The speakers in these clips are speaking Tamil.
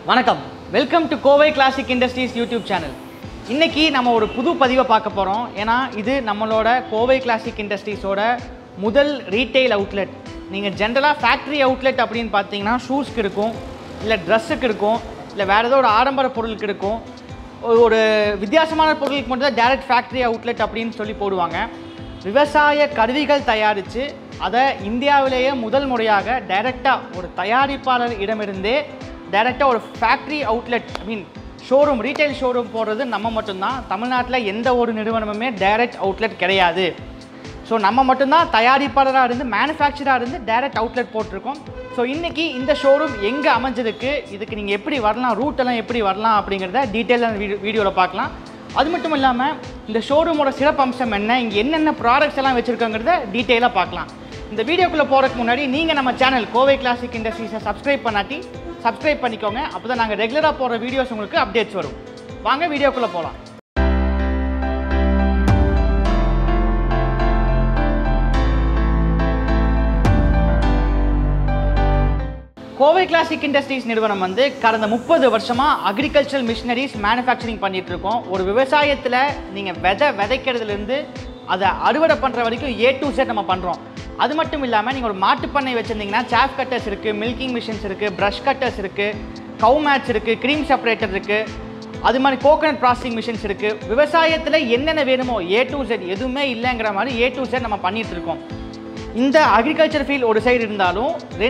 வணக்கம், welcome to Kovai Classic Industries YouTube channel. இன்றைக்கி நம்ம ஒரு புது பதிவை பார்க்க போகிறோம். ஏன்னா இது நம்மளோட கோவை கிளாசிக் இண்டஸ்ட்ரீஸோட முதல் ரீட்டெயில் அவுட்லெட். நீங்கள் ஜென்ரலாக ஃபேக்ட்ரி அவுட்லெட் அப்படின்னு பார்த்தீங்கன்னா ஷூஸ்க்கு இருக்கும், இல்லை ட்ரெஸ்ஸுக்கு இருக்கும், இல்லை வேறு ஏதோ ஒரு ஆடம்பர பொருளுக்கு இருக்கும். ஒரு வித்தியாசமான பொருளுக்கு மட்டும் தான் டேரக்ட் ஃபேக்ட்ரி அவுட்லெட் அப்படின்னு சொல்லி போடுவாங்க. விவசாய கருவிகள் தயாரித்து அதை இந்தியாவிலேயே முதல் முறையாக டைரெக்டாக ஒரு தயாரிப்பாளர் இடமிருந்தே டைரெக்டாக ஒரு factory outlet showroom, retail showroom போடுறது நம்ம மட்டும்தான். தமிழ்நாட்டில் எந்த ஒரு நிறுவனமுமே டைரக்ட் அவுட்லெட் கிடையாது. ஸோ நம்ம மட்டும்தான் தயாரிப்பாளராக இருந்து மேனுஃபேக்சராக இருந்து டைரக்ட் அவுட்லெட் போட்டிருக்கோம். ஸோ இன்றைக்கி இந்த ஷோரூம் எங்கே அமைஞ்சிருக்கு, இதுக்கு நீங்கள் எப்படி வரலாம், ரூட்டெல்லாம் எப்படி வரலாம் அப்படிங்கிறத டீட்டெயிலான வீடியோவில் பார்க்கலாம். அது மட்டும் இல்லாமல் இந்த ஷோரூமோட சிறப்பம்சம் என்ன, இங்கே என்னென்ன ப்ராடக்ட்ஸ் எல்லாம் வச்சுருக்கோங்கிறத டீட்டெயிலாக பார்க்கலாம். இந்த வீடியோக்குள்ளே போகிறதுக்கு முன்னாடி நீங்கள் நம்ம சேனல் கோவை கிளாசிக் இண்டஸ்ட்ரீஸை சப்ஸ்கிரைப் பண்ணாட்டி சப்ஸ்கிரைப் பண்ணிக்கோங்க. அப்போ தான் நாங்கள் ரெகுலராக போகிற வீடியோஸ் உங்களுக்கு அப்டேட்ஸ் வரும். வாங்க வீடியோக்குள்ளே போகலாம். கோவை கிளாசிக் இண்டஸ்ட்ரீஸ் நிறுவனம் கடந்த 30 வருஷமாக அக்ரிகல்ச்சரல் மிஷினரிஸ் மேனுஃபேக்சரிங் பண்ணிகிட்ருக்கோம். ஒரு விவசாயத்தில் நீங்கள் விதைக்கிறதுலேருந்து அதை அறுவடை பண்ணுற வரைக்கும் A to Z நம்ம பண்ணுறோம். அது மட்டும் இல்லாமல் நீங்கள் ஒரு மாட்டுப்பண்ணை வச்சுருந்தீங்கன்னா சாஃப் கட்டர்ஸ் இருக்குது, மில்கிங் மிஷின்ஸ் இருக்குது, ப்ரஷ் கட்டர்ஸ் இருக்குது, கவு மேட்ச் இருக்குது, க்ரீம் செப்பரேட்டர் இருக்குது, அது மாதிரி கோகனட் ப்ராசஸிங் மிஷின்ஸ் இருக்குது. விவசாயத்தில் என்னென்ன வேணுமோ A to Z எதுவுமே இல்லைங்கிற மாதிரி A to Z நம்ம பண்ணிகிட்ருக்கோம். இந்த அக்ரிகல்ச்சர் ஃபீல்டு ஒரு சைடு இருந்தாலும்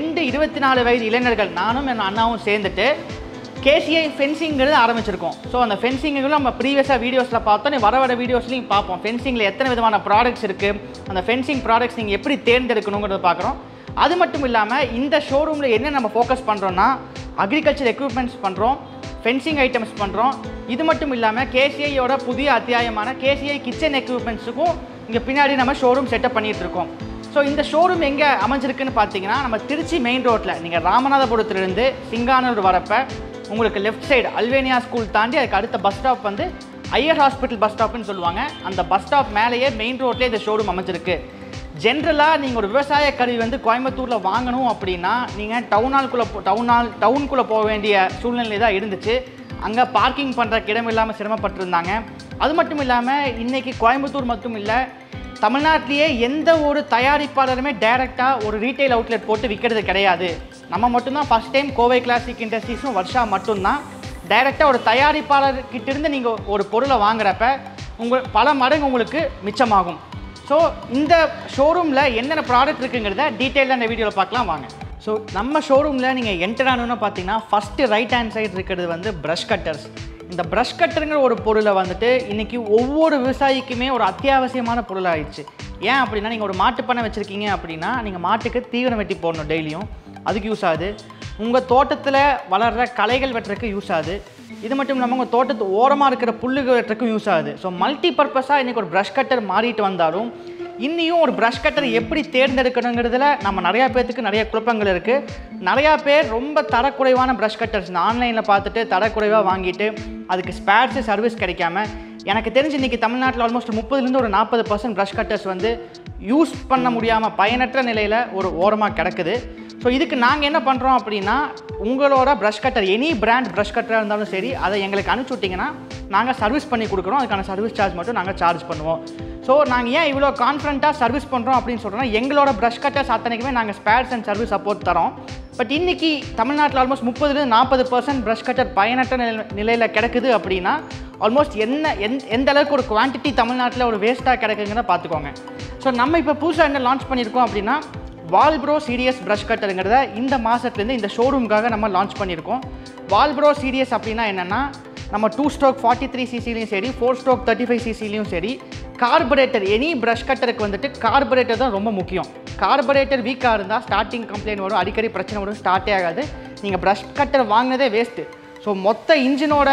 24 வயது இளைஞர்கள், நானும் என் அண்ணாவும் சேர்ந்துட்டு கேசிஐ ஃபென்சிங்கிறது ஆரம்பிச்சிருக்கோம். ஸோ அந்த ஃபென்சிங்குகளும் நம்ம ப்ரீவியஸாக வீடியோஸில் பார்த்தோம், வர வீடியோஸ்லையும் பார்ப்போம். ஃபென்சிங்கில் எத்தனை விதமான ப்ராடக்ட்ஸ் இருக்குது, அந்த ஃபென்சிங் ப்ராடக்ட்ஸ் நீங்கள் எப்படி தேர்ந்தெடுக்கணுங்கிறத பார்க்குறோம். அது மட்டும் இல்லாமல் இந்த ஷோரூமில் என்ன நம்ம ஃபோக்கஸ் பண்ணுறோன்னா அக்ரிகல்ச்சர் எக்யூப்மெண்ட்ஸ் பண்ணுறோம், ஃபென்சிங் ஐட்டம்ஸ் பண்ணுறோம். இது மட்டும் இல்லாமல் கேசிஐயோட புதிய அத்தியாயமான கேசிஐ கிச்சன் எக்யூப்மெண்ட்ஸுக்கும் இங்கே பின்னாடி நம்ம ஷோரூம் செட்டப் பண்ணிகிட்ருக்கோம். ஸோ இந்த ஷோரூம் எங்கே அமைஞ்சிருக்குன்னு பார்த்தீங்கன்னா நம்ம திருச்சி மெயின் ரோட்டில் நீங்கள் ராமநாதபுரத்துலேருந்து சிங்கானூர் வரப்போ உங்களுக்கு லெஃப்ட் சைடு அல்வேனியா ஸ்கூல் தாண்டி அதுக்கு அடுத்த bus stop Iyer hospital bus ஸ்டாப்னு சொல்லுவாங்க. அந்த பஸ் ஸ்டாப் மேலேயே மெயின் ரோட்லேயே இந்த ஷோரூம் அமைஞ்சிருக்கு. ஜென்ரலாக நீங்கள் ஒரு விவசாய கருவி கோயம்புத்தூரில் வாங்கணும் அப்படின்னா நீங்கள் டவுனுக்குள்ளே போக வேண்டிய சூழ்நிலை தான் இருந்துச்சு. அங்கே பார்க்கிங் பண்ணுறக்கு இடம் இல்லாமல் சிரமப்பட்டிருந்தாங்க. அது மட்டும் இல்லாமல் இன்றைக்கி கோயம்புத்தூர் மட்டும் இல்லை, தமிழ்நாட்டிலேயே எந்த ஒரு தயாரிப்பாளருமே டைரெக்டாக ஒரு ரீட்டைல் அவுட்லெட் போட்டு விற்கிறது கிடையாது. நம்ம மட்டும்தான் ஃபஸ்ட் டைம் கோவை கிளாசிக் இண்டஸ்ட்ரீஸும் வருஷா மட்டும்தான் டைரெக்டாக ஒரு தயாரிப்பாளர்கிட்டேருந்து நீங்கள் ஒரு பொருளை வாங்குறப்ப பல மடங்கு உங்களுக்கு மிச்சமாகும். ஸோ இந்த ஷோரூமில் என்னென்ன ப்ராடக்ட் இருக்குங்கிறத டீட்டெயிலாக இந்த வீடியோவில் பார்க்கலாம் வாங்க. ஸோ நம்ம ஷோரூமில் நீங்கள் என்டர் ஆனோன்னு பார்த்தீங்கன்னா ஃபஸ்ட்டு ரைட் ஹேண்ட் சைடு இருக்கிறது ப்ரஷ் கட்டர்ஸ். இந்த ப்ரஷ் கட்டருங்கிற ஒரு பொருளை இன்றைக்கி ஒவ்வொரு விவசாயிக்குமே ஒரு அத்தியாவசியமான பொருளாகிடுச்சு. ஏன் அப்படின்னா நீங்கள் ஒரு மாட்டுப்பண்ணை வச்சுருக்கீங்க அப்படின்னா நீங்கள் மாட்டுக்கு தீவனம் வெட்டி போடணும் டெய்லியும், அதுக்கு யூஸ் ஆகுது. உங்கள் தோட்டத்தில் வளர்கிற களைகள் வெட்டுறதுக்கு யூஸ் ஆகுது. இது மட்டும் இல்லாமல் உங்கள் தோட்டத்து ஓரமாக இருக்கிற புல்லுகள் வெட்டுறதுக்கும் யூஸ் ஆகுது. ஸோ மல்டி பர்பஸாக இன்றைக்கி ஒரு ப்ரஷ் கட்டர் மாறிட்டு வந்தாலும் இன்னியும் ஒரு ப்ரஷ் கட்டர் எப்படி தேர்ந்தெடுக்கணுங்கிறதுல நம்ம நிறையா பேர்த்துக்கு நிறைய குழப்பங்கள் இருக்குது. நிறையா பேர் ரொம்ப தரக்குறைவான ப்ரஷ் கட்டர்ஸ் ஆன்லைனில் பார்த்துட்டு தரக்குறைவாக வாங்கிட்டு அதுக்கு ஸ்பேர்ஸு சர்வீஸ் கிடைக்காம, எனக்கு தெரிஞ்சு இன்றைக்கி தமிழ்நாட்டில் ஆல்மோஸ்ட் 30% ஒரு 40% ப்ரஷ் கட்டர்ஸ் யூஸ் பண்ண முடியாமல் பயனற்ற நிலையில் ஒரு ஓரமாக கிடக்குது. ஸோ இதுக்கு நாங்கள் என்ன பண்ணுறோம் அப்படின்னா உங்களோட brush cutter any brand brush கட்டராக இருந்தாலும் சரி அதை எங்களுக்கு அனுப்பிச்சி விட்டிங்கன்னா நாங்கள் சர்வீஸ் பண்ணி கொடுக்குறோம். அதுக்கான சர்வீஸ் சார்ஜ் மட்டும் நாங்கள் சார்ஜ் பண்ணுவோம். ஸோ நாங்கள் ஏன் இவ்வளோ கான்ஃபிடண்ட்டாக சர்வீஸ் பண்ணுறோம் அப்படின்னு சொல்கிறோன்னா எங்களோட ப்ரஷ் கட்டர்ஸ் அத்தனைக்குமே நாங்கள் ஸ்பேர்ஸ் அண்ட் சர்வீஸ் சப்போர்ட் தரோம். பட் இன்றைக்கி தமிழ்நாட்டில் ஆல்மோஸ்ட் 30-40% ப்ரஷ் கட்டர் பயனற்ற நிலையில் கிடக்குது அப்படின்னா ஆல்மோஸ்ட் எந்த அளவுக்கு ஒரு குவான்டிட்டி தமிழ்நாட்டில் ஒரு வேஸ்ட்டாக கிடக்குங்கிறத பார்த்துக்கோங்க. ஸோ நம்ம இப்போ புதுசாக என்ன லான்ச் பண்ணியிருக்கோம் அப்படின்னா வால்ப்ரோ சீரியஸ் ப்ரஷ் கட்டருங்கிறத இந்த மாதத்துலேருந்து இந்த ஷோரூமுக்காக நம்ம லான்ச் பண்ணியிருக்கோம். வால்ப்ரோ சீரியஸ் அப்படின்னா என்னென்னா நம்ம 2 ஸ்ட்ரோக் 43cc சரி, 4 ஸ்ட்ரோக் 35cc சரி, கார்பரேட்டர் எனி ப்ரஷ் கட்டருக்கு கார்பரேட்டர் தான் ரொம்ப முக்கியம். கார்பரேட்டர் வீக்காக இருந்தால் ஸ்டார்டிங் கம்ப்ளைண்ட் வரும், அடிக்கடி பிரச்சனை வரும், ஸ்டார்ட்டே ஆகாது. நீங்கள் ப்ரஷ் கட்டர் வாங்கினதே வேஸ்ட்டு. ஸோ மொத்த இன்ஜினோட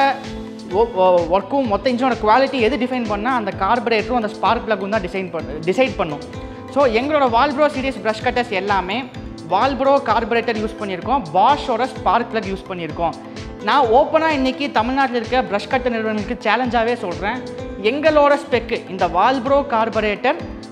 ஒர்க்கும் மொத்த இன்ஜினோட குவாலிட்டி எது டிஃபைன் பண்ணால் அந்த கார்பரேட்டரும் அந்த ஸ்பார்க் ப்ளக்கும் தான் டிசைட் பண்ணும். ஸோ எங்களோட வால்ப்ரோ சீரியஸ் ப்ரஷ் கட்டர்ஸ் எல்லாமே வால்ப்ரோ கார்பரேட்டர் யூஸ் பண்ணியிருக்கோம், பாஷோட ஸ்பார்க் ப்ளக் யூஸ் பண்ணியிருக்கோம். நான் ஓப்பனாக இன்றைக்கி தமிழ்நாட்டில் இருக்க ப்ரஷ் கட்டர் நிறுவனங்களுக்கு சேலஞ்சாகவே சொல்கிறேன், எங்களோட ஸ்பெக்கு இந்த வால்ப்ரோ கார்பரேட்டர்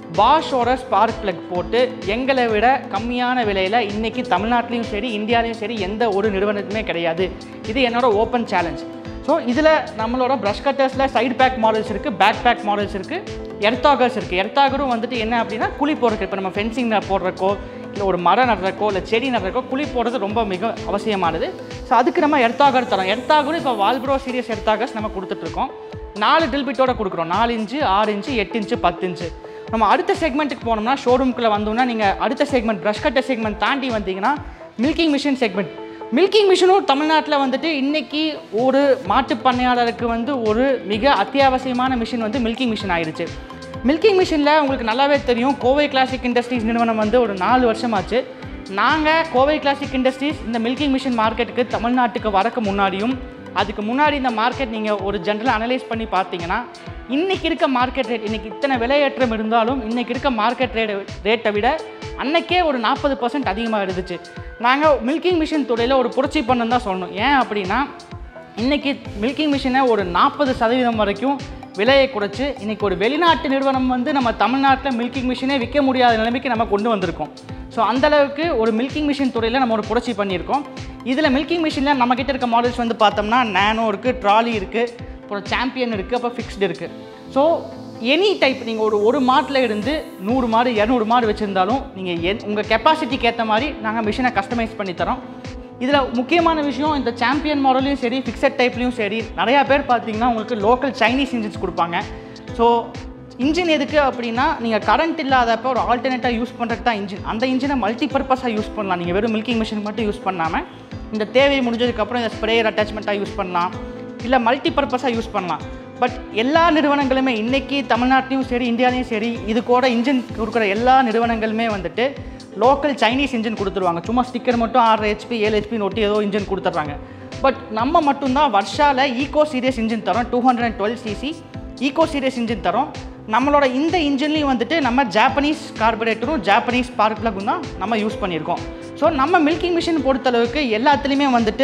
பாஷோட ஸ்பார்க் ப்ளக் போட்டு எங்களை விட கம்மியான விலையில் இன்றைக்கி தமிழ்நாட்டிலையும் சரி இந்தியாலையும் சரி எந்த ஒரு நிறுவனத்துமே கிடையாது. இது என்னோடய ஓப்பன் சேலஞ்ச். ஸோ இதில் நம்மளோட ப்ரஷ் கட்டர்ஸில் சைடு பேக் மாடல்ஸ் இருக்குது, பேக் பேக் மாடல்ஸ் இருக்குது, எர்த்தாகர்ஸ் இருக்குது. எர்த்தாகரும் வந்துட்டு என்ன அப்படின்னா குழி போடுறதுக்கு, இப்போ நம்ம ஃபென்சிங்கில் போடுறக்கோ இல்லை ஒரு மரம் நடுறக்கோ இல்லை செடி நடுறக்கோ குழி போடுறது ரொம்ப மிக அவசியமானது. ஸோ அதுக்கு நம்ம எர்த்தாகர் தரோம். எர்த்தாகரும் இப்போ வால்ப்ரோ சீரியஸ் எர்த்தாகர்ஸ் நம்ம கொடுத்துட்ருக்கோம். 4 ட்ரில் பிட்டோட கொடுக்குறோம். 4 இன்ச்சு, 6 இன்ச்சு, 8 இன்ச்சு, 10 இன்ச்சு. நம்ம அடுத்த செக்மெண்ட்டுக்கு போனோம்னா ஷோரூம்குள்ளே வந்தோம்னா நீங்கள் அடுத்த செக்மெண்ட் ப்ரஷ் கட்டர் செக்மெண்ட் தாண்டி வந்தீங்கன்னா மில்கிங் மிஷின் செக்மெண்ட். மில்கிங் மிஷினும் தமிழ்நாட்டில் வந்துட்டு இன்றைக்கி ஒரு மாட்டு பண்ணையாளருக்கு வந்து ஒரு மிக அத்தியாவசியமான மிஷின் வந்து மில்கிங் மிஷின் ஆயிடுச்சு. மில்கிங் மிஷினில் உங்களுக்கு நல்லாவே தெரியும், கோவை கிளாசிக் இண்டஸ்ட்ரீஸ் நிறுவனம் வந்து ஒரு 4 வருஷமாச்சு. நாங்கள் கோவை கிளாசிக் இண்டஸ்ட்ரீஸ் இந்த மில்கிங் மிஷின் மார்க்கெட்டுக்கு தமிழ்நாட்டுக்கு வரக்கு முன்னாடியும் அதுக்கு முன்னாடி இந்த மார்க்கெட் நீங்கள் ஒரு ஜென்ரல் அனலைஸ் பண்ணி பார்த்தீங்கன்னா இன்றைக்கி இருக்க மார்க்கெட் ரேட், இன்றைக்கி இத்தனை விலையேற்றம் இருந்தாலும் இன்றைக்கி இருக்க மார்க்கெட் ரேட்டை விட அன்றைக்கே ஒரு 40% அதிகமாக இருந்துச்சு. நாங்கள் மில்கிங் மிஷின் துறையில் ஒரு புரட்சி பண்ணணும் தான் சொல்லணும். ஏன் அப்படின்னா இன்றைக்கி மில்கிங் மிஷினை ஒரு 40% வரைக்கும் விலையை குறைச்சி இன்றைக்கி ஒரு வெளிநாட்டு நிறுவனம் வந்து நம்ம தமிழ்நாட்டில் மில்கிங் மிஷினே விற்க முடியாத நிலைமைக்கு நம்ம கொண்டு வந்திருக்கோம். ஸோ அந்தளவுக்கு ஒரு மில்கிங் மிஷின் துறையில் நம்ம ஒரு புரட்சி பண்ணியிருக்கோம். இதில் மில்கிங் மிஷினில் நம்மக்கிட்ட இருக்க மாடல்ஸ் வந்து பார்த்தோம்னா நானோ இருக்குது, ட்ராலி இருக்குது, அப்புறம் சாம்பியன் இருக்குது, அப்புறம் ஃபிக்ஸ்டு இருக்குது. ஸோ எனி டைப் நீங்கள் ஒரு மாட்டில் இருந்து 100 மாடு 200 மாடு வச்சுருந்தாலும் நீங்கள் உங்கள் கெப்பாசிட்டிக்கு ஏற்ற மாதிரி நாங்கள் மிஷினை கஸ்டமைஸ் பண்ணி தரோம். இதில் முக்கியமான விஷயம், இந்த சாம்பியன் மாடலையும் சரி ஃபிக்ஸட் டைப்லையும் சரி நிறையா பேர் பார்த்தீங்கன்னா உங்களுக்கு லோக்கல் சைனீஸ் இன்ஜின்ஸ் கொடுப்பாங்க. ஸோ இன்ஜின் எதுக்கு அப்படின்னா நீங்கள் கரண்ட் இல்லாதப்போ ஒரு ஆல்டர்னேட்டாக யூஸ் பண்ணுறதுக்கு தான் இன்ஜின். அந்த இன்ஜினை மல்டி பர்பஸாக யூஸ் பண்ணலாம். நீங்கள் வெறும் மில்கிங் மிஷின் மட்டும் யூஸ் பண்ணாமல் இந்த தேவை முடிஞ்சதுக்கப்புறம் இந்த ஸ்ப்ரேயர் அட்டாச்மெண்ட்டாக யூஸ் பண்ணலாம், இல்லை மல்டி பர்பஸாக யூஸ் பண்ணலாம். பட் எல்லா நிறுவனங்களுமே இன்றைக்கி தமிழ்நாட்டிலையும் சரி இந்தியாலையும் சரி இது கூட இன்ஜின் கொடுக்குற எல்லா நிறுவனங்களுமே வந்துட்டு லோக்கல் சைனீஸ் இன்ஜின் கொடுத்துருவாங்க. சும்மா ஸ்டிக்கர் மட்டும் 6 HP 7 HP ஒட்டி ஏதோ இன்ஜின் கொடுத்துட்றாங்க. பட் நம்ம மட்டும்தான் வருஷாவில் ஈகோ சீரியஸ் இன்ஜின் தரோம். 212 cc ஈகோ சீரியஸ் இன்ஜின் தரோம். நம்மளோட இந்த இன்ஜின்லேயும் வந்துட்டு நம்ம ஜாப்பனீஸ் கார்பரேட்டரும் ஜாப்பனீஸ் ஸ்பார்க் ப்ளக்கும் தான் நம்ம யூஸ் பண்ணியிருக்கோம். ஸோ நம்ம மில்கிங் மிஷின் பொறுத்தளவுக்கு எல்லாத்துலேயுமே வந்துட்டு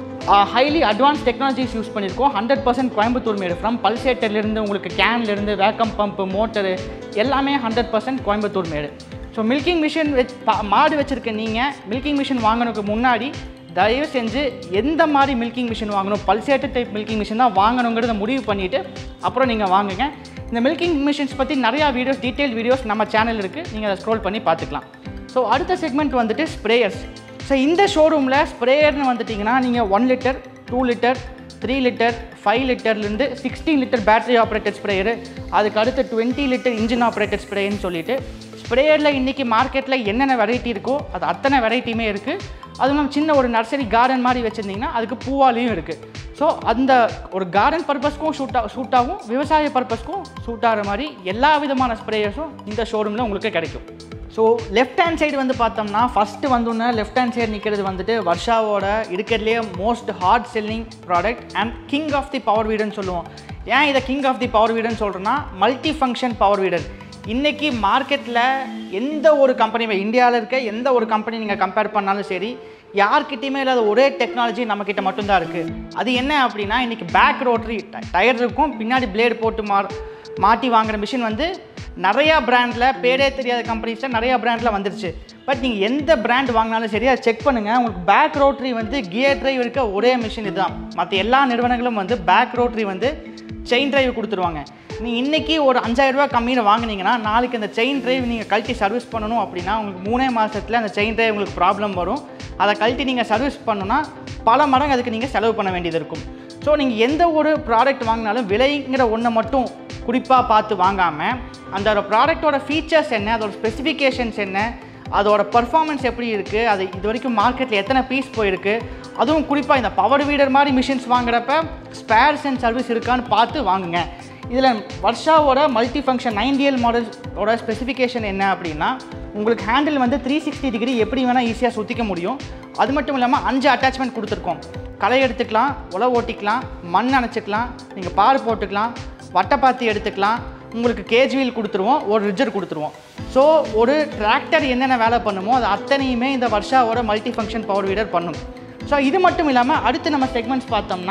ஹைலி அட்வான்ஸ் டெக்னாலஜிஸ் யூஸ் பண்ணியிருக்கோம். 100% கோயம்புத்தூர் மேடு. ஃப்ரம் பல்சேட்டர்லேருந்து உங்களுக்கு கேன்லேருந்து வேக்கம் பம்பு மோட்டரு எல்லாமே 100% Coimbatore made. So milking machine மாடு வச்சுருக்க நீங்கள் மில்கிங் மிஷின் வாங்கினதுக்கு முன்னாடி தயவு செஞ்சு எந்த மாதிரி மில்கிங் மிஷின் வாங்கணும், பல்சேட்டர் டைப் மில்கிங் மிஷின் தான் வாங்கணுங்கிறத முடிவு பண்ணிவிட்டு அப்புறம் நீங்கள் வாங்குங்க. இந்த மில்கிங் மிஷின்ஸ் பற்றி நிறையா வீடியோஸ், டீட்டெயில் வீடியோஸ் நம்ம சேனல் இருக்குது, நீங்கள் அதை ஸ்க்ரோல் பண்ணி பார்த்துக்கலாம். ஸோ அடுத்த செக்மெண்ட் வந்துட்டு ஸ்ப்ரேயர்ஸ். ஸோ இந்த ஷோரூமில் ஸ்ப்ரேயர்னு வந்துட்டிங்கன்னா நீங்கள் 1 லிட்டர் 2 லிட்டர் 3 லிட்டர் 5 லிட்டர்லேருந்து 16 லிட்டர் பேட்டரி ஆப்ரேட்டட் ஸ்ப்ரேயரு, அதுக்கு அடுத்து 20 லிட்டர் இன்ஜின் ஆப்ரேட்டட் ஸ்ப்ரேயர்னு சொல்லிட்டு ஸ்ப்ரேயரில் இன்றைக்கி மார்க்கெட்டில் என்னென்ன வெரைட்டி இருக்கோ அது அத்தனை வெரைட்டியுமே இருக்குது. அதுவும் நம்ம சின்ன ஒரு நர்சரி கார்டன் மாதிரி வச்சுருந்திங்கன்னா அதுக்கு பூவாலையும் இருக்குது. ஸோ அந்த ஒரு கார்டன் பர்பஸ்க்கும் சூட் ஆகும், விவசாய பர்பஸ்க்கும் சூட் ஆகிற மாதிரி எல்லா விதமான ஸ்ப்ரேயர்ஸும் இந்த ஷோரூமில் உங்களுக்கு கிடைக்கும். ஸோ லெஃப்ட் ஹேண்ட் சைடு வந்து பார்த்தோம்னா ஃபஸ்ட்டு வந்தோன்னா லெஃப்ட் ஹேண்ட் சைடு நிற்கிறது வந்துட்டு வர்ஷாவோட இருக்கிறதுலேயே most hard selling product and king of the power வீடர்னு சொல்லுவோம். ஏன் இதை கிங் ஆஃப் தி பவர் வீடர்னு சொல்கிறேன்னா மல்டி ஃபங்க்ஷன் பவர் வீடர். இன்றைக்கி மார்க்கெட்டில் எந்த ஒரு கம்பெனியுமே இந்தியாவில் இருக்க எந்த ஒரு கம்பெனி நீங்கள் கம்பேர் பண்ணாலும் சரி யார்கிட்டையுமே இல்லாத ஒரே டெக்னாலஜி நம்மக்கிட்ட மட்டும்தான் இருக்குது. அது என்ன அப்படின்னா இன்றைக்கி பேக் ரோட்டரி டயர் இருக்கும், பின்னாடி பிளேடு போட்டு மாட்டி வாங்குகிற மிஷின் வந்து நிறையா பிராண்டில் பேரே தெரியாத கம்பெனிஸில் நிறையா பிராண்டில் வந்துருச்சு. பட் நீங்கள் எந்த பிராண்ட் வாங்கினாலும் சரி அதை செக் பண்ணுங்கள், உங்களுக்கு பேக் ரோட்டரி வந்து கியர் டிரைவ் இருக்க ஒரே மிஷின் இதுதான். மற்ற எல்லா நிறுவனங்களும் வந்து பேக் ரோட்டரி வந்து செயின் டிரைவ் கொடுத்துருவாங்க. நீங்கள் இன்றைக்கி ஒரு 5000 ரூபா கம்மியில் வாங்கினீங்கன்னா நாளைக்கு அந்த செயின் டிரைவ் நீங்கள் கழட்டி சர்வீஸ் பண்ணணும் அப்படின்னா உங்களுக்கு 3 மாதத்தில் அந்த செயின் டிரைவ் உங்களுக்கு ப்ராப்ளம் வரும். அதை கழட்டி நீங்கள் சர்வீஸ் பண்ணணுன்னா பல மடங்கு அதுக்கு நீங்கள் செலவு பண்ண வேண்டியது இருக்கும். ஸோ நீங்கள் எந்த ஒரு ப்ராடக்ட் வாங்கினாலும் விலைங்கிற ஒன்றை மட்டும் குறிப்பாக பார்த்து வாங்காமல் அந்த ப்ராடக்டோட ஃபீச்சர்ஸ் என்ன, அதோட ஸ்பெசிஃபிகேஷன்ஸ் என்ன, அதோட பர்ஃபார்மன்ஸ் எப்படி இருக்குது, அது இது வரைக்கும் மார்க்கெட்டில் எத்தனை பீஸ் போயிருக்கு, அதுவும் குறிப்பாக இந்த பவர் வீடர் மாதிரி மிஷின்ஸ் வாங்குறப்ப ஸ்பேர்ஸ் அண்ட் சர்வீஸ் இருக்கான்னு பார்த்து வாங்குங்க. இதில் வர்ஷாவோட மல்டி ஃபங்க்ஷன் 9DL மாடலோட ஸ்பெசிஃபிகேஷன் என்ன அப்படின்னா உங்களுக்கு ஹேண்டில் வந்து 360 டிகிரி எப்படி வேணால் ஈஸியாக சுற்றிக்க முடியும். அது மட்டும் இல்லாமல் 5 அட்டாச்மெண்ட் கொடுத்துருக்கோம். களை எடுத்துக்கலாம், உழவு ஓட்டிக்கலாம், மண் அணைச்சிக்கலாம், நீங்கள் பார் போட்டுக்கலாம், வட்டைப்பாத்தி எடுத்துக்கலாம், உங்களுக்கு கேஜ் வீல் கொடுத்துருவோம், ஒரு ரிஜர் கொடுத்துருவோம். ஸோ ஒரு டிராக்டர் என்னென்ன வேலை பண்ணுமோ அது அத்தனையுமே இந்த வர்ஷாவோட மல்டி ஃபங்க்ஷன் பவர் வீடர் பண்ணும். ஸோ இது மட்டும் இல்லாமல் அடுத்து நம்ம செக்மெண்ட்ஸ் பார்த்தோம்னா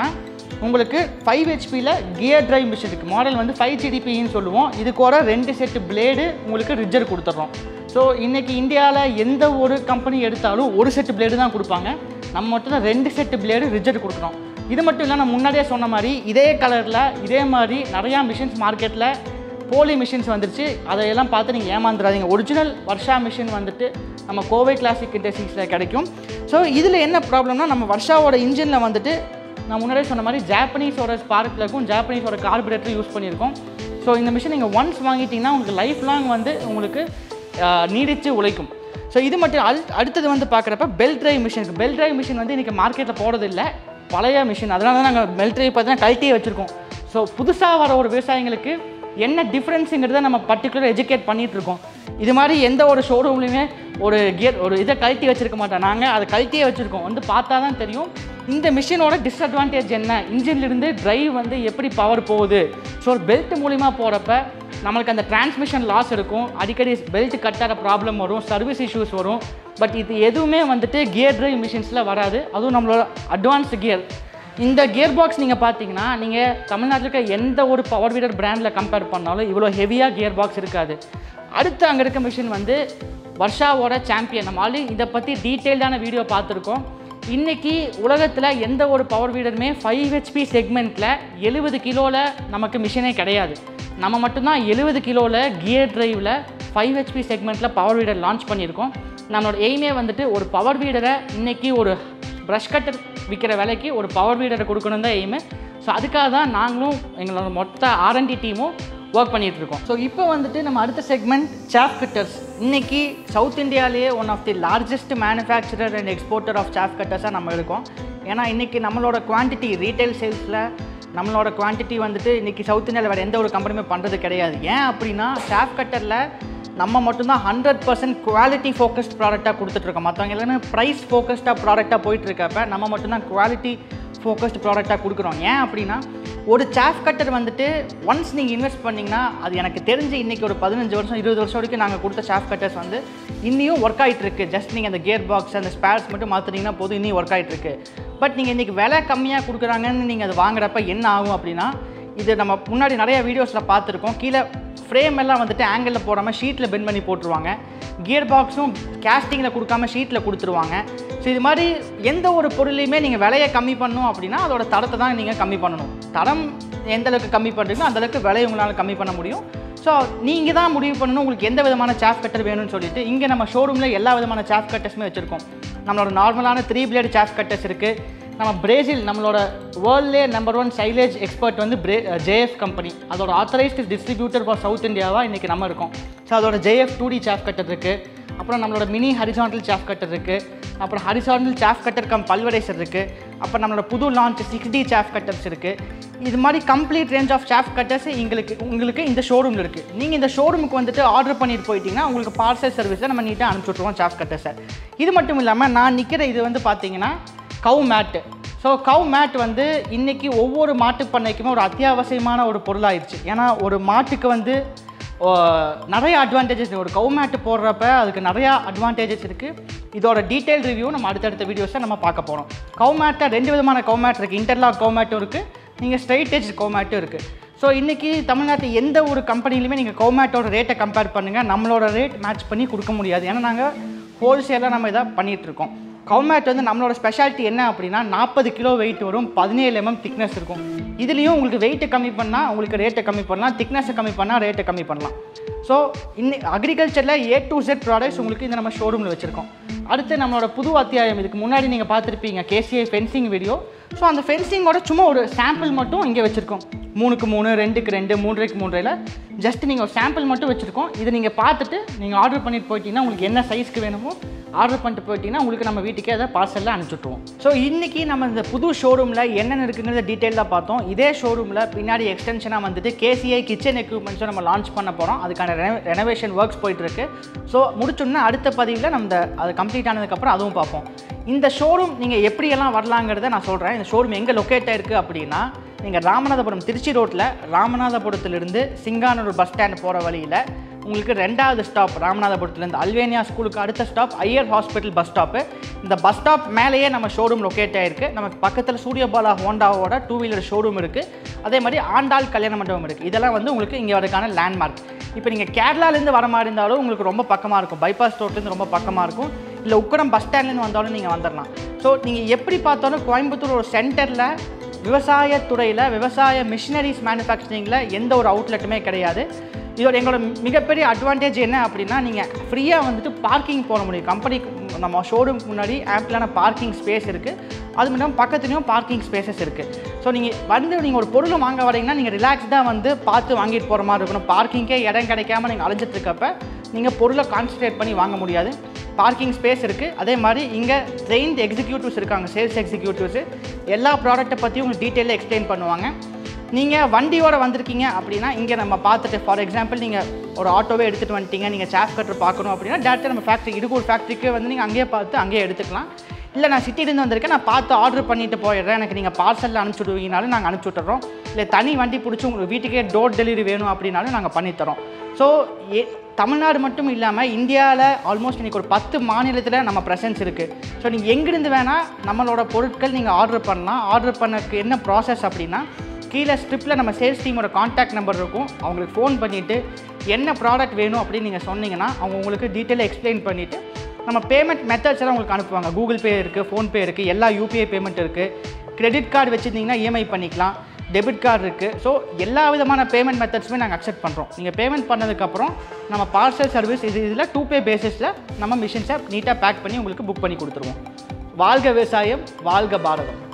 உங்களுக்கு 5 ஹெச்பியில் கியர் டிரைவ் மிஷின் இருக்குது. மாடல் வந்து 5 GDPன்னு சொல்லுவோம். இதுக்கு ஒரு 2 செட்டு பிளேடு உங்களுக்கு ரிட்ஜர் கொடுத்துட்றோம். ஸோ இன்றைக்கி இந்தியாவில் எந்த ஒரு கம்பெனி எடுத்தாலும் ஒரு செட்டு பிளேடு தான் கொடுப்பாங்க. நம்ம மட்டும் தான் 2 செட்டு பிளேடு ரிட்ஜர் கொடுக்குறோம். இது மட்டும் இல்லை, நான் முன்னாடியே சொன்ன மாதிரி இதே கலரில் இதே மாதிரி நிறையா மிஷின்ஸ் மார்க்கெட்டில் போலி மிஷின்ஸ் வந்துருச்சு. அதையெல்லாம் பார்த்து நீங்கள் ஏமாந்துடாதீங்க. ஒரிஜினல் வர்ஷா மிஷின் வந்துட்டு நம்ம கோவை கிளாசிக் இண்டஸ்ட்ரீஸில் கிடைக்கும். ஸோ இதில் என்ன ப்ராப்ளம்னா, நம்ம வர்ஷாவோட இன்ஜினில் வந்துட்டு நான் முன்னாடியே சொன்ன மாதிரி ஜாப்பனீஸோட ஸ்பார்க் ப்ளக்கும் ஜாப்பனீஸோட கார்பரேட்டரும் யூஸ் பண்ணியிருக்கோம். ஸோ இந்த மிஷின் நீங்கள் ஒன்ஸ் வாங்கிட்டிங்கன்னா உங்களுக்கு லைஃப் லாங் வந்து உங்களுக்கு நீடித்து உழைக்கும். ஸோ இது மட்டும் அடுத்தது வந்து பார்க்குறப்ப பெல்ட் டிரைவ் மிஷின் இருக்குது. பெல்ட் டிரைவ் மிஷின் வந்து இன்றைக்கி மார்க்கெட்டில் போகிறதில்லை, பழைய மிஷின். அதனால தான் நாங்கள் பெல்ட் டிரைவ் பார்த்தீங்கன்னா கழட்டியே வச்சுருக்கோம். ஸோ புதுசாக வர ஒரு விவசாயிங்களுக்கு என்ன டிஃப்ரென்ஸுங்கிறத நம்ம பர்டிகுலர் எஜுகேட் பண்ணிகிட்ருக்கோம். இது மாதிரி எந்த ஒரு ஷோரூம்லையுமே ஒரு இதை கழட்டி வச்சுருக்க மாட்டோம். நாங்கள் அதை கழட்டியே வச்சுருக்கோம். வந்து பார்த்தா தான் தெரியும் இந்த மிஷினோட டிஸ்அட்வான்டேஜ் என்ன, இன்ஜின்லேருந்து டிரைவ் வந்து எப்படி பவர் போகுது. ஸோ ஒரு பெல்ட் மூலிமா போகிறப்ப நம்மளுக்கு அந்த டிரான்ஸ்மிஷன் லாஸ் இருக்கும், அடிக்கடி பெல்ட் கட்டார ப்ராப்ளம் வரும், சர்வீஸ் இஷ்யூஸ் வரும். பட் இது எதுவுமே வந்துட்டு கியர் டிரைவ் மிஷின்ஸில் வராது. அதுவும் நம்மளோட அட்வான்ஸ்டு கியர். இந்த கியர் பாக்ஸ் நீங்கள் பார்த்தீங்கன்னா நீங்கள் தமிழ்நாட்டில் இருக்க எந்த ஒரு பவர் வீடர் பிராண்டில் கம்பேர் பண்ணாலும் இவ்வளோ ஹெவியாக கியர் பாக்ஸ் இருக்காது. அடுத்து அங்கே இருக்க மிஷின் வந்து வர்ஷாவோட சாம்பியன். நம்ம ஆல்ரெடி இதை பற்றி டீட்டெயில்டான வீடியோ பார்த்துருக்கோம். இன்றைக்கி உலகத்தில் எந்த ஒரு பவர் வீடருமே 5 HP செக்மெண்ட்டில் 70 கிலோவில் நமக்கு மிஷினே கிடையாது. நம்ம மட்டும்தான் 70 கிலோவில் கியர் டிரைவில் 5 HP செக்மெண்ட்டில் பவர் வீடர் லான்ச் பண்ணியிருக்கோம். நம்மளோட எய்மே வந்துட்டு ஒரு பவர் வீடரை இன்றைக்கி ஒரு ப்ரஷ் கட்டர் விற்கிற விலைக்கு ஒரு பவர் வீடரை கொடுக்கணும் தான் எய்மு. ஸோ அதுக்காக தான் நாங்களும் எங்களோட மொத்த R&D டீமும் ஒர்க் பண்ணிகிட்ருக்கோம். ஸோ இப்போ வந்துட்டு நம்ம அடுத்த செக்மெண்ட் சாஃப் கட்டர்ஸ். இன்றைக்கி சவுத் இந்தியாவிலேயே one of the largest manufacturer and exporter of chaff கட்டர்ஸாக நம்ம இருக்கோம். ஏன்னா இன்றைக்கி நம்மளோட குவான்டிட்டி ரீட்டைல் சேல்ஸில் நம்மளோட குவான்டிட்டி வந்துட்டு இன்றைக்கி சவுத் இந்தியாவில் வேறு எந்த ஒரு கம்பெனியுமே பண்ணுறது கிடையாது. ஏன் அப்படின்னா சாஃப் கட்டரில் நம்ம மட்டும்தான் 100% குவாலிட்டி ஃபோக்கஸ்ட் ப்ராடக்டாக கொடுத்துட்ருக்கோம். மற்றவங்க எல்லாமே ப்ரைஸ் ஃபோக்கஸ்டாக ப்ராடக்டாக போயிட்டுருக்கப்ப நம்ம மட்டும்தான் குவாலிட்டி ஃபோக்கஸ்ட் ப்ராடக்டாக கொடுக்குறோம். ஏன் அப்படின்னா ஒரு சாஃப் கட்டர் வந்துட்டு ஒன்ஸ் நீங்கள் இன்வெஸ்ட் பண்ணிங்கன்னா அது எனக்கு தெரிஞ்சு இன்றைக்கி ஒரு 15 வருஷம் 20 வருஷம் வரைக்கும் நாங்கள் கொடுத்த சாஃப் கட்டர்ஸ் வந்து இன்னியும் ஒர்க் ஆகிட்டுருக்கு. ஜஸ்ட் நீங்கள் அந்த கியர் பாக்ஸ் அந்த ஸ்பேர்ஸ் மட்டும் மாற்றினீங்கன்னா போதும், இன்னும் ஒர்க் ஆகிட்டுருக்கு. பட் நீங்கள் இன்றைக்கி விலை கம்மியாக கொடுக்குறாங்கன்னு நீங்கள் அது வாங்குறப்ப என்ன ஆகும் அப்படின்னா, இது நம்ம முன்னாடி நிறைய வீடியோஸில் பார்த்துருக்கோம். கீழே ஃப்ரேம் எல்லாம் வந்துட்டு ஆங்கிளில் போடாமல் ஷீட்டில் பெண்ட் பண்ணி போட்டுருவாங்க. கியர் பாக்ஸும் கேஸ்டிங்கில் கொடுக்காம ஷீட்டில் கொடுத்துருவாங்க. ஸோ இது மாதிரி எந்த ஒரு பொருளையுமே நீங்கள் விலையை கம்மி பண்ணணும் அப்படின்னா அதோட தரத்தை தான் நீங்கள் கம்மி பண்ணணும். தரம் எந்தளவுக்கு கம்மி பண்ணுறீங்களோ அந்தளவுக்கு விலையை உங்களால் கம்மி பண்ண முடியும். ஸோ நீங்கள் தான் முடிவு பண்ணணும் உங்களுக்கு எந்த விதமான சாஃப் கட்டர் வேணும்னு சொல்லிட்டு. இங்கே நம்ம ஷோரூமில் எல்லா விதமான சாஃப் கட்டர்ஸுமே வச்சுருக்கோம். நம்மளோட நார்மலான 3 பிளேடு சாஃப் கட்டர்ஸ் இருக்குது. நம்ம பிரேசில் நம்மளோட வேர்ல்ட்லே நம்பர் 1 சைலேஜ் எக்ஸ்பர்ட் வந்து JF கம்பெனி, அதோட ஆத்தரைஸ்டு டிஸ்ட்ரிபியூட்டர் ஃபார் சவுத் இந்தியாவாக இன்றைக்கி நம்ம இருக்கோம். ஸோ அதோட JF 2D சாஃப் கட்டர் இருக்குது. அப்புறம் நம்மளோட மினி ஹரிசாண்டல் சாஃப் கட்டர் இருக்குது. அப்புறம் horizontal chaff cutter cum pulveriser இருக்குது. அப்புறம் நம்மளோட புது லான்ச் 6D சாஃப் கட்டர்ஸ் இருக்குது. இது மாதிரி complete range of chaff cutters உங்களுக்கு இந்த ஷோரூமில் இருக்குது. நீங்கள் இந்த ஷோரூமுக்கு வந்துட்டு ஆர்டர் பண்ணிட்டு போயிட்டீங்கன்னா உங்களுக்கு பார்சல் சர்வீஸை நம்ம நீட்டாக அனுப்பிச்சுட்ருவோம் சாஃப் கட்டர்ஸை. இது மட்டும் இல்லாமல் நான் நிற்கிற இது வந்து பார்த்தீங்கன்னா கவு மேட்டு. ஸோ கவு மேட் வந்து இன்றைக்கி ஒவ்வொரு மாட்டு பண்ணைக்குமே ஒரு அத்தியாவசியமான ஒரு பொருளாகிடுச்சு. ஏன்னா ஒரு மாட்டுக்கு வந்து நிறைய அட்வான்டேஜஸ், ஒரு கவு மேட்டு போடுறப்ப அதுக்கு நிறையா அட்வான்டேஜஸ் இருக்குது. இதோட டீட்டெயில் ரிவ்யூ நம்ம அடுத்தடுத்த வீடியோஸை நம்ம பார்க்க போகிறோம். கவு மேட்டை 2 விதமான கவு மேட் இருக்குது. இன்டர்லாக் கவு மேட்டும் இருக்குது, நீங்கள் ஸ்ட்ரைட் எட்ஜ் கவு மேட்டும் இருக்குது. ஸோ இன்றைக்கி தமிழ்நாட்டில் எந்த ஒரு கம்பெனிலையுமே நீங்கள் கவு மேட்டோட ரேட்டை கம்பேர் பண்ணுங்கள், நம்மளோட ரேட் மேட்ச் பண்ணி கொடுக்க முடியாது. ஏன்னா நாங்கள் ஹோல்சேலாக நம்ம இதை பண்ணிகிட்ருக்கோம். கவு மேட் வந்து நம்மளோட ஸ்பெஷாலிட்டி என்ன அப்படின்னா 40 கிலோ வெயிட் வரும், 17 mm திக்னஸ் இருக்கும். இதுலேயும் உங்களுக்கு வெயிட்டை கம்மி பண்ணால் உங்களுக்கு ரேட்டை கம்மி பண்ணலாம், திக்னஸை கம்மி பண்ணால் ரேட்டை கம்மி பண்ணலாம். ஸோ அக்ரிகல்ச்சரில் A to Z ப்ராடக்ட்ஸ் உங்களுக்கு இந்த நம்ம ஷோரூமில் வச்சுருக்கோம். அடுத்து நம்மளோட புது அத்தியாயம், இதுக்கு முன்னாடி நீங்கள் பார்த்துருப்பீங்க KCI ஃபென்சிங் வீடியோ. ஸோ அந்த ஃபென்சிங்கோட சும்மா ஒரு சாம்பிள் மட்டும் இங்கே வச்சுருக்கோம். 3x3, 2x2, 3x3 ஜஸ்ட் நீங்கள் ஒரு சாம்பிள் மட்டும் வச்சுருக்கோம். இதை நீங்கள் பார்த்துட்டு நீங்கள் ஆர்டர் பண்ணிட்டு போயிட்டீங்கன்னா உங்களுக்கு என்ன சைஸ்க்கு வேணுமோ ஆர்டர் பண்ணிட்டு போயிட்டீங்கன்னா உங்களுக்கு நம்ம வீட்டுக்கே அதை பார்சலில் அனுப்பிச்சுட்ருவோம். ஸோ இன்றைக்கி நம்ம இந்த புது ஷோரூமில் என்னென்ன இருக்குங்கிறத டீட்டெயிலாக பார்த்தோம். இதே ஷோரூமில் பின்னாடி எக்ஸ்டென்ஷனாக வந்துட்டு KCI கிச்சன் எக்யூப்மெண்ட்ஸும் நம்ம லான்ச் பண்ண போகிறோம். அதுக்கான ரெனோவேஷன் ஒர்க்ஸ் போயிட்டுருக்கு. ஸோ முடிச்சோன்னா அடுத்த பதிவில் நம்ம அது கம்ப்ளீட் ஆனதுக்கப்புறம் அதுவும் பார்ப்போம். இந்த ஷோரூம் நீங்கள் எப்படியெல்லாம் வரலாங்கிறத நான் சொல்கிறேன். இந்த ஷோரூம் எங்கே லொக்கேட் ஆகிருக்கு அப்படின்னா, நீங்கள் ராமநாதபுரம் திருச்சி ரோட்டில் ராமநாதபுரத்துலேருந்து சிங்கானூர் பஸ் ஸ்டாண்ட் போகிற வழியில் உங்களுக்கு 2வது ஸ்டாப் ராமநாதபுரத்துலேருந்து அல்வேனியா ஸ்கூலுக்கு அடுத்த stop Iyer hospital bus stop. இந்த பஸ் ஸ்டாப் மேலேயே நம்ம ஷோரூம் லொக்கேட் ஆகிருக்கு. நமக்கு பக்கத்தில் சூரியபாலா ஹோண்டாவோட 2 வீலர் ஷோரூம் இருக்குது. அதே மாதிரி ஆண்டாள் கல்யாண மண்டபம் இருக்குது. இதெல்லாம் வந்து உங்களுக்கு இங்கே வரதுக்கான லேண்ட்மார்க். இப்போ நீங்கள் கேரளாலேருந்து வர மாதிரி இருந்தாலும் உங்களுக்கு ரொம்ப பக்கமாக இருக்கும். பைபாஸ் ரோட்லேருந்து ரொம்ப பக்கமாக இருக்கும். இல்லை உக்கடம் பஸ் ஸ்டாண்ட்லேருந்து வந்தாலும் நீங்கள் வந்துடலாம். ஸோ நீங்கள் எப்படி பார்த்தாலும் கோயம்புத்தூர் ஒரு சென்டரில் விவசாயத்துறையில் விவசாய மிஷினரிஸ் மேனுஃபேக்சரிங்கில் எந்த ஒரு அவுட்லெட்டுமே கிடையாது. இதோட எங்களோட மிகப்பெரிய அட்வான்டேஜ் என்ன அப்படின்னா, நீங்கள் ஃப்ரீயாக வந்துட்டு பார்க்கிங் போட முடியும். கம்பெனிக்கு நம்ம ஷோரூமுக்கு முன்னாடி ஆம்பிளான பார்க்கிங் ஸ்பேஸ் இருக்குது. அது மட்டும் பக்கத்துலேயும் பார்க்கிங் ஸ்பேசஸ் இருக்குது. ஸோ நீங்கள் ஒரு பொருள் வாங்க வரீங்கன்னா நீங்கள் ரிலாக்ஸ்டாக வந்து பார்த்து வாங்கிட்டு போகிற மாதிரி இருக்கணும். பார்க்கிங்கே இடம் கிடைக்காம நீங்கள் அலைஞ்சிட்ருக்கப்ப நீங்கள் பொருளை கான்சன்ட்ரேட் பண்ணி வாங்க முடியாது. பார்க்கிங் ஸ்பேஸ் இருக்குது. அதே மாதிரி இங்கே ட்ரெயின்ட் எக்ஸிக்யூட்டிவ்ஸ் இருக்காங்க, சேல்ஸ் எக்ஸிக்யூட்டிவ்ஸு. எல்லா ப்ராடக்ட்டை பற்றியும் உங்களுக்கு டீட்டெயிலாக எக்ஸ்பிளைன் பண்ணுவாங்க. நீங்கள் வண்டியோடு வந்திருக்கீங்க அப்படின்னா இங்கே நம்ம பார்த்துட்டு, ஃபார் எக்ஸாம்பிள் நீங்கள் ஒரு ஆட்டோவே எடுத்துகிட்டு வந்துட்டீங்க, நீங்கள் சாஃப் கட்டர் பார்க்கணும் அப்படின்னா டேரெக்டாக நம்ம ஃபேக்ட்ரி இடுக்கூர் ஃபேக்ட்ரிக்கு வந்து நீங்கள் அங்கேயே பார்த்து அங்கேயே எடுத்துக்கலாம். இல்லை நான் சிட்டிலேருந்து வந்திருக்கேன், நான் பார்த்து ஆர்டர் பண்ணிட்டு போயிடுறேன், எனக்கு நீங்கள் பார்சலில் அனுப்பிச்சி விடுவீங்கனாலும் நாங்கள் அனுப்பிச்சி விட்டுறோம். இல்லை தனி வண்டி பிடிச்சி உங்களுக்கு வீட்டுக்கே டோர் டெலிவரி வேணும் அப்படின்னாலும் நாங்கள் பண்ணித்தரோம். ஸோ தமிழ்நாடு மட்டும் இல்லாமல் இந்தியாவில் ஆல்மோஸ்ட் இன்றைக்கி ஒரு 10 மாநிலத்தில் நம்ம ப்ரெசன்ஸ் இருக்குது. ஸோ நீங்கள் எங்கேருந்து வேணால் நம்மளோட பொருட்கள் நீங்கள் ஆர்டர் பண்ணலாம். ஆர்டர் பண்ணக்கு என்ன ப்ராசஸ் அப்படின்னா, கீழே ஸ்ட்ரிப்பில் நம்ம சேல்ஸ் டீமோட காண்டாக்ட் நம்பர் இருக்கும். அவங்களுக்கு ஃபோன் பண்ணிவிட்டு என்ன ப்ராடக்ட் வேணும் அப்படின்னு நீங்கள் சொன்னீங்கன்னா அவங்க உங்களுக்கு டீட்டெயிலாக எக்ஸ்பிளைன் பண்ணிவிட்டு நம்ம பேமெண்ட் மெத்தட்ஸ் எல்லாம் உங்களுக்கு அனுப்புவாங்க. கூகுள் பே இருக்குது, ஃபோன்பே இருக்குது, எல்லா யூபிஐ பேமெண்ட் இருக்குது. கிரெடிட் கார்டு வச்சுருந்தீங்கன்னா இஎம்ஐ பண்ணிக்கலாம், டெபிட் கார்டு இருக்குது. ஸோ எல்லா விதமான பேமெண்ட் மெத்தட்ஸுமே நாங்கள் அக்செப்ட் பண்ணுறோம். நீங்கள் பேமெண்ட் பண்ணதுக்கப்புறம் நம்ம பார்சல் சர்வீஸ் இதில் 2 பேசிஸில் நம்ம மிஷின்ஸை நீட்டாக பேக் பண்ணி உங்களுக்கு புக் பண்ணி கொடுத்துருவோம். வாழ்க விவசாயம், வாழ்க பாரதம்.